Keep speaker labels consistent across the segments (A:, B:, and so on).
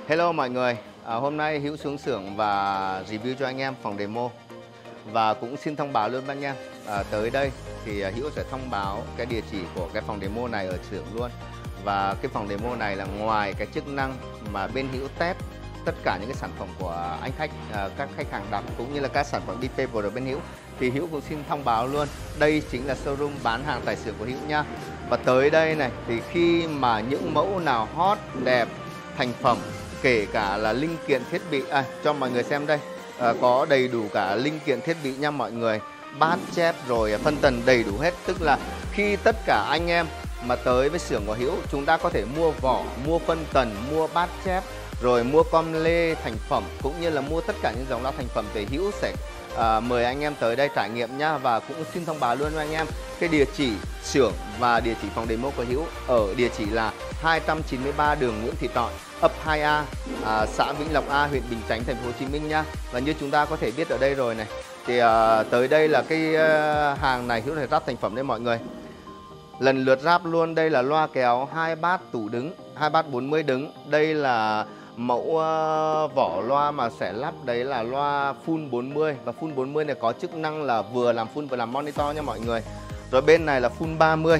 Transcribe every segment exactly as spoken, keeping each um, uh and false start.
A: Hello mọi người, à, hôm nay Hữu xuống xưởng và review cho anh em phòng demo. Và cũng xin thông báo luôn với anh em, à, tới đây thì Hữu sẽ thông báo cái địa chỉ của cái phòng demo này ở xưởng luôn. Và cái phòng demo này là ngoài cái chức năng mà bên Hữu test tất cả những cái sản phẩm của anh khách, à, các khách hàng đặt cũng như là các sản phẩm i pê Pro bên Hữu, thì Hữu cũng xin thông báo luôn, đây chính là showroom bán hàng tại xưởng của Hữu nha. Và tới đây này thì khi mà những mẫu nào hot, đẹp, thành phẩm, kể cả là linh kiện thiết bị, à, cho mọi người xem đây, à, có đầy đủ cả linh kiện thiết bị nha mọi người, bát chép rồi phân tần đầy đủ hết. Tức là khi tất cả anh em mà tới với xưởng của Hữu, chúng ta có thể mua vỏ, mua phân tần, mua bát chép, rồi mua com lê thành phẩm, cũng như là mua tất cả những dòng loa thành phẩm, thì Hữu sẽ à, mời anh em tới đây trải nghiệm nhá. Và cũng xin thông báo luôn với anh em cái địa chỉ xưởng và địa chỉ phòng demo của Hữu ở địa chỉ là hai trăm chín mươi ba đường Nguyễn Thị Trọi, ấp hai A, à, xã Vĩnh Lộc A, huyện Bình Chánh, thành phố Hồ Chí Minh nha. Và như chúng ta có thể biết ở đây rồi này, thì à, tới đây là cái à, hàng này Hữu sẽ ráp thành phẩm đấy mọi người. Lần lượt ráp luôn. Đây là loa kéo hai bát tủ đứng, hai bát bốn mươi đứng. Đây là mẫu uh, vỏ loa mà sẽ lắp, đấy là loa full bốn mươi. Và full bốn mươi này có chức năng là vừa làm full vừa làm monitor nha mọi người. Rồi bên này là full ba mươi.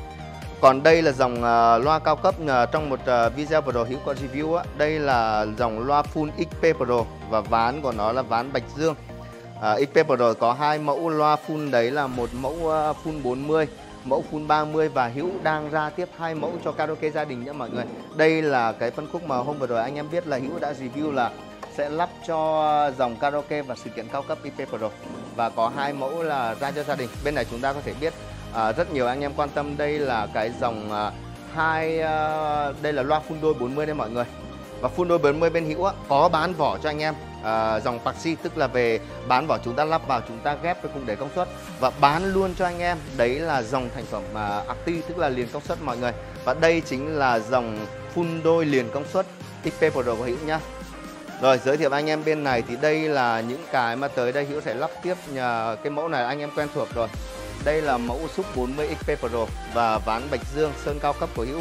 A: Còn đây là dòng uh, loa cao cấp, uh, trong một uh, video vừa rồi Hữu có review á. Đây là dòng loa full ích pê Pro và ván của nó là ván Bạch Dương. uh, ích pê Pro có hai mẫu loa full, đấy là một mẫu uh, full bốn mươi, mẫu full ba mươi, và Hữu đang ra tiếp hai mẫu cho karaoke gia đình nhé mọi người. Đây là cái phân khúc mà hôm vừa rồi anh em biết là Hữu đã review là sẽ lắp cho dòng karaoke và sự kiện cao cấp i pê Pro, và có hai mẫu là ra cho gia đình. Bên này chúng ta có thể biết à, rất nhiều anh em quan tâm, đây là cái dòng à, hai à, đây là loa full đôi bốn mươi đây mọi người. Và full đôi bốn mươi bên Hữu á, có bán vỏ cho anh em, à, dòng Paxi, tức là về bán vỏ chúng ta lắp vào, chúng ta ghép với khung đẩy công suất và bán luôn cho anh em. Đấy là dòng thành phẩm mà Acti, tức là liền công suất mọi người. Và đây chính là dòng full đôi liền công suất ích pê Pro của Hữu nhá. Rồi giới thiệu anh em bên này thì đây là những cái mà tới đây Hữu sẽ lắp tiếp. Nhà cái mẫu này anh em quen thuộc rồi. Đây là mẫu sub bốn mươi ích pê Pro và ván Bạch Dương sơn cao cấp của Hữu.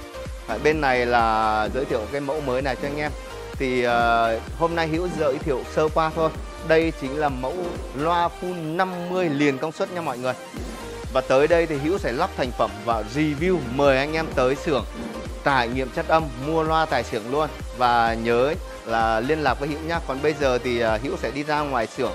A: Ở bên này là giới thiệu cái mẫu mới này cho anh em. Thì uh, hôm nay Hữu giới thiệu sơ qua thôi. Đây chính là mẫu loa full năm mươi liền công suất nha mọi người. Và tới đây thì Hữu sẽ lắp thành phẩm và review, mời anh em tới xưởng trải nghiệm chất âm, mua loa tại xưởng luôn. Và nhớ là liên lạc với Hữu nhá. Còn bây giờ thì uh, Hữu sẽ đi ra ngoài xưởng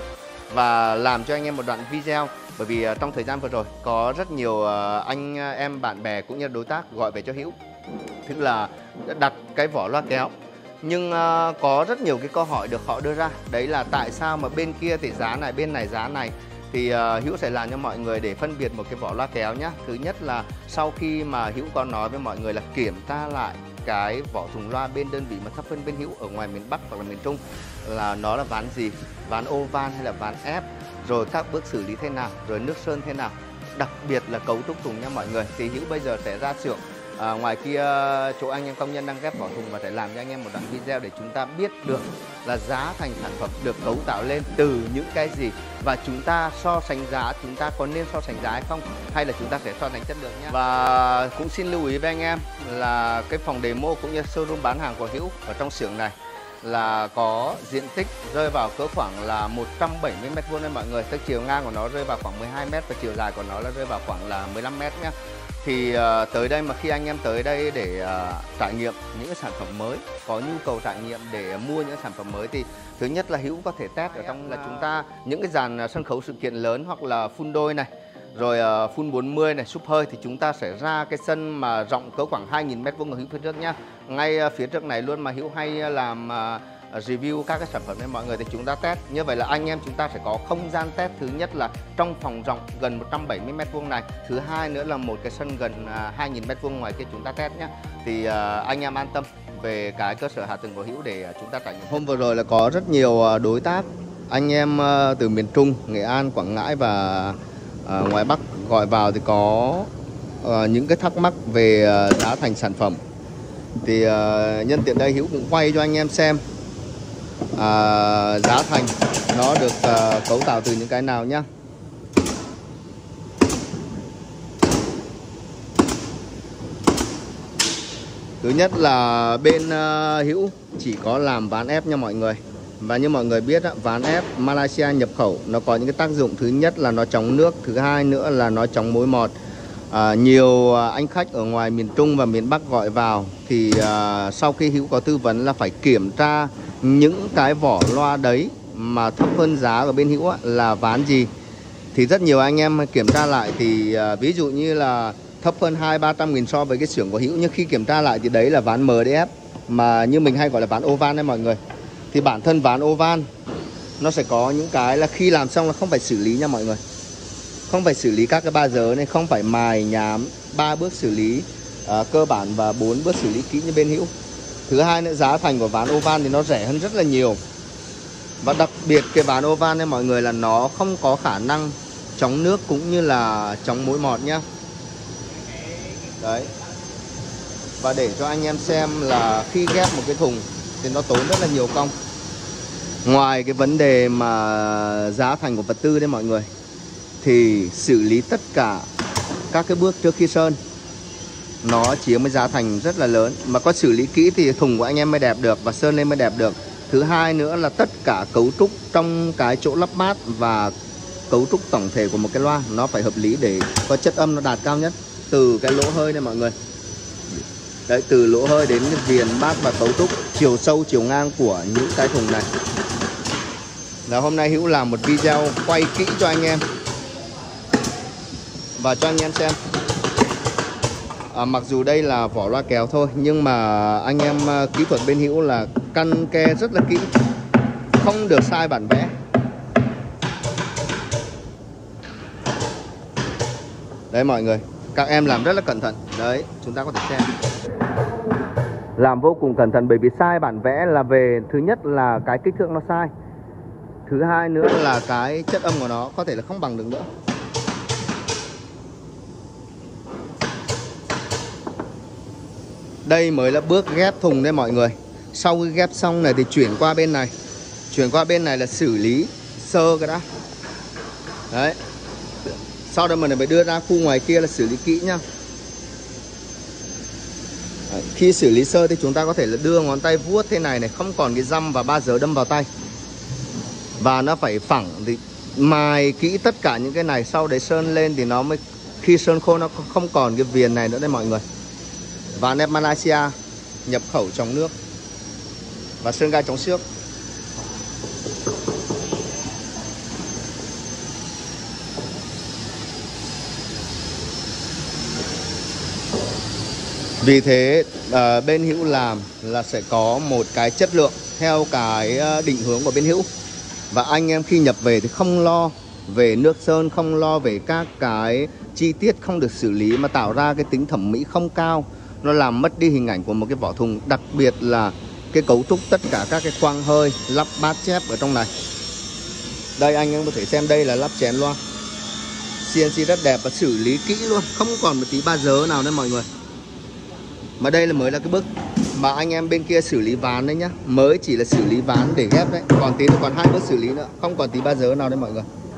A: và làm cho anh em một đoạn video. Bởi vì uh, trong thời gian vừa rồi có rất nhiều uh, anh em bạn bè cũng như đối tác gọi về cho Hữu, tức là đặt cái vỏ loa kéo, nhưng uh, có rất nhiều cái câu hỏi được họ đưa ra. Đấy là tại sao mà bên kia thì giá này, bên này giá này. Thì uh, Hữu sẽ làm cho mọi người để phân biệt một cái vỏ loa kéo nhá. Thứ nhất là sau khi mà Hữu có nói với mọi người là kiểm tra lại cái vỏ thùng loa bên đơn vị mà thấp hơn bên Hữu ở ngoài miền Bắc hoặc là miền Trung, là nó là ván gì, ván oval hay là ván ép, rồi các bước xử lý thế nào, rồi nước sơn thế nào, đặc biệt là cấu trúc thùng nha mọi người. Thì Hữu bây giờ sẽ ra xưởng, à, ngoài kia chỗ anh em công nhân đang ghép vỏ thùng, và sẽ làm cho anh em một đoạn video để chúng ta biết được là giá thành sản phẩm được cấu tạo lên từ những cái gì, và chúng ta so sánh giá, chúng ta có nên so sánh giá hay không, hay là chúng ta sẽ so sánh chất lượng nhé. Và cũng xin lưu ý với anh em là cái phòng demo cũng như showroom bán hàng của Hữu ở trong xưởng này là có diện tích rơi vào cỡ khoảng là một trăm bảy mươi mét vuông đấy mọi người. Tức chiều ngang của nó rơi vào khoảng mười hai mét và chiều dài của nó là rơi vào khoảng là mười lăm mét nhé. Thì uh, tới đây mà khi anh em tới đây để uh, trải nghiệm những cái sản phẩm mới, có nhu cầu trải nghiệm để mua những sản phẩm mới, thì thứ nhất là Hữu có thể test ở trong là chúng ta những cái dàn sân khấu sự kiện lớn hoặc là full đôi này, rồi uh, full bốn mươi này, súp hơi, thì chúng ta sẽ ra cái sân mà rộng cỡ khoảng hai nghìn mét vuông ở Hữu phía trước nhá. Ngay uh, phía trước này luôn mà Hữu hay làm uh, review các cái sản phẩm này mọi người, thì chúng ta test. Như vậy là anh em chúng ta sẽ có không gian test, thứ nhất là trong phòng rộng gần một trăm bảy mươi mét vuông này, thứ hai nữa là một cái sân gần uh, hai nghìn mét vuông ngoài kia chúng ta test nhé. Thì uh, anh em an tâm về cái cơ sở hạ tầng của Hữu để uh, chúng ta trải nghiệm. Hôm vừa rồi là có rất nhiều uh, đối tác anh em uh, từ miền Trung, Nghệ An, Quảng Ngãi và uh, ngoài Bắc gọi vào, thì có uh, những cái thắc mắc về uh, giá thành sản phẩm. Thì uh, nhân tiện đây Hữu cũng quay cho anh em xem À, giá thành nó được uh, cấu tạo từ những cái nào nhá. Thứ nhất là bên uh, Hữu chỉ có làm ván ép nha mọi người. Và như mọi người biết á, ván ép Malaysia nhập khẩu nó có những cái tác dụng. Thứ nhất là nó chống nước, thứ hai nữa là nó chống mối mọt. à, Nhiều anh khách ở ngoài miền Trung và miền Bắc gọi vào thì à, sau khi Hữu có tư vấn là phải kiểm tra những cái vỏ loa đấy mà thấp hơn giá ở bên Hữu á, là ván gì. Thì rất nhiều anh em kiểm tra lại thì à, ví dụ như là thấp hơn hai ba trăm nghìn so với cái xưởng của Hữu, nhưng khi kiểm tra lại thì đấy là ván em đê ép, mà như mình hay gọi là ván oval đấy mọi người. Thì bản thân ván oval nó sẽ có những cái là khi làm xong là không phải xử lý nha mọi người. Không phải xử lý các cái ba giờ này, không phải mài nhám, ba bước xử lý uh, cơ bản và bốn bước xử lý kỹ như bên Hữu. Thứ hai nữa, giá thành của ván oval thì nó rẻ hơn rất là nhiều. Và đặc biệt cái ván oval này mọi người là nó không có khả năng chống nước cũng như là chống mối mọt nhá. Đấy. Và để cho anh em xem là khi ghép một cái thùng thì nó tốn rất là nhiều công. Ngoài cái vấn đề mà giá thành của vật tư đấy mọi người, thì xử lý tất cả các cái bước trước khi sơn nó chiếm cái giá thành rất là lớn. Mà có xử lý kỹ thì thùng của anh em mới đẹp được và sơn lên mới đẹp được. Thứ hai nữa là tất cả cấu trúc trong cái chỗ lắp bát và cấu trúc tổng thể của một cái loa nó phải hợp lý để có chất âm nó đạt cao nhất. Từ cái lỗ hơi này mọi người, đấy, từ lỗ hơi đến cái viền bát và cấu trúc, chiều sâu chiều ngang của những cái thùng này là hôm nay Hữu làm một video quay kỹ cho anh em và cho anh em xem. à, Mặc dù đây là vỏ loa kéo thôi, nhưng mà anh em uh, kỹ thuật bên Hữu là căn ke rất là kỹ, không được sai bản vẽ. Đấy mọi người, các em làm rất là cẩn thận. Đấy, chúng ta có thể xem làm vô cùng cẩn thận, bởi vì sai bản vẽ là về thứ nhất là cái kích thước nó sai, thứ hai nữa là cái chất âm của nó có thể là không bằng được nữa. Đây mới là bước ghép thùng đấy mọi người. Sau khi ghép xong này thì chuyển qua bên này. Chuyển qua bên này là xử lý sơ cái đã. Đấy. Sau đó mình phải đưa ra khu ngoài kia là xử lý kỹ nhá. Đấy. Khi xử lý sơ thì chúng ta có thể là đưa ngón tay vuốt thế này này, không còn cái dăm và ba giờ đâm vào tay. Và nó phải phẳng thì mài kỹ tất cả những cái này, sau đấy sơn lên thì nó mới, khi sơn khô nó không còn cái viền này nữa đây mọi người. Ván ép Malaysia nhập khẩu chống nước và sơn gai chống xước. Vì thế à, bên Hữu làm là sẽ có một cái chất lượng theo cái định hướng của bên Hữu. Và anh em khi nhập về thì không lo về nước sơn, không lo về các cái chi tiết không được xử lý mà tạo ra cái tính thẩm mỹ không cao. Nó làm mất đi hình ảnh của một cái vỏ thùng. Đặc biệt là cái cấu trúc tất cả các cái khoang hơi, lắp bát chép ở trong này. Đây anh em có thể xem, đây là lắp chén loa xê en xê rất đẹp và xử lý kỹ luôn, không còn một tí ba dớ nào nữa mọi người. Mà đây là mới là cái bước mà anh em bên kia xử lý ván đấy nhá. Mới chỉ là xử lý ván để ghép đấy, còn tí nữa còn hai bước xử lý nữa, không còn tí ba dớ nào đấy mọi người.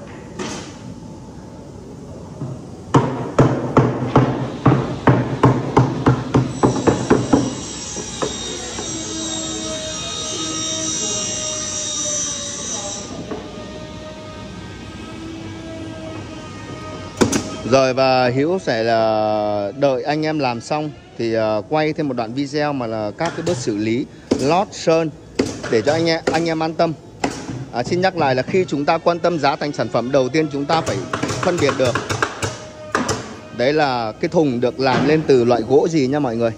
A: Rồi và Hữu sẽ là đợi anh em làm xong thì uh, quay thêm một đoạn video mà là các cái bước xử lý lót sơn để cho anh em anh em an tâm. À, xin nhắc lại là khi chúng ta quan tâm giá thành sản phẩm, đầu tiên chúng ta phải phân biệt được đấy là cái thùng được làm lên từ loại gỗ gì nha mọi người.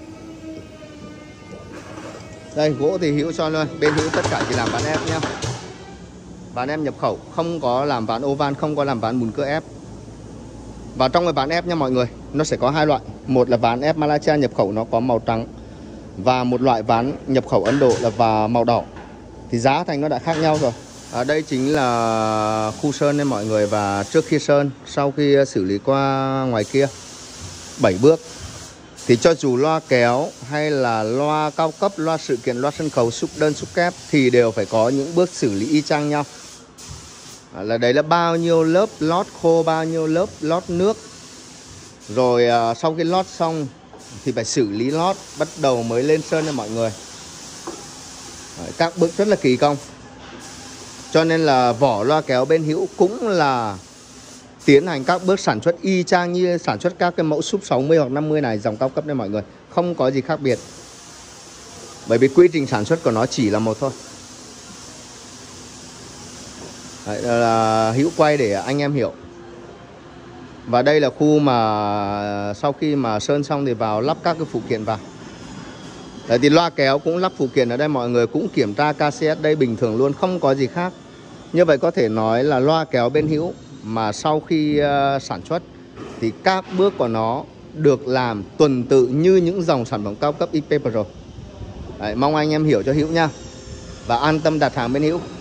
A: Đây gỗ thì Hữu cho luôn, bên Hữu tất cả chỉ làm ván ép nhá. Ván ép nhập khẩu, không có làm ván oval, không có làm ván bùn cưa ép. Và trong cái ván ép nha mọi người, nó sẽ có hai loại. Một là ván ép Malaysia nhập khẩu nó có màu trắng, và một loại ván nhập khẩu Ấn Độ là và màu đỏ. Thì giá thành nó đã khác nhau rồi. À, đây chính là khu sơn đây mọi người. Và trước khi sơn, sau khi xử lý qua ngoài kia bảy bước, thì cho dù loa kéo hay là loa cao cấp, loa sự kiện, loa sân khấu, xúc đơn, xúc kép thì đều phải có những bước xử lý y chang nhau. À, là đấy là bao nhiêu lớp lót khô, bao nhiêu lớp lót nước. Rồi à, sau khi lót xong thì phải xử lý lót, bắt đầu mới lên sơn nha mọi người. Đấy, các bước rất là kỳ công. Cho nên là vỏ loa kéo bên Hữu cũng là tiến hành các bước sản xuất y chang như sản xuất các cái mẫu súp sáu mươi hoặc năm mươi này, dòng cao cấp đây mọi người. Không có gì khác biệt. Bởi vì quy trình sản xuất của nó chỉ là một thôi. Đấy, là Hữu quay để anh em hiểu. Và đây là khu mà sau khi mà sơn xong thì vào lắp các cái phụ kiện vào. Đấy, thì loa kéo cũng lắp phụ kiện ở đây mọi người, cũng kiểm tra ca xê ét đây bình thường luôn, không có gì khác. Như vậy có thể nói là loa kéo bên Hữu mà sau khi uh, sản xuất thì các bước của nó được làm tuần tự như những dòng sản phẩm cao cấp i pê Pro. Đấy, mong anh em hiểu cho Hữu nha. Và an tâm đặt hàng bên Hữu.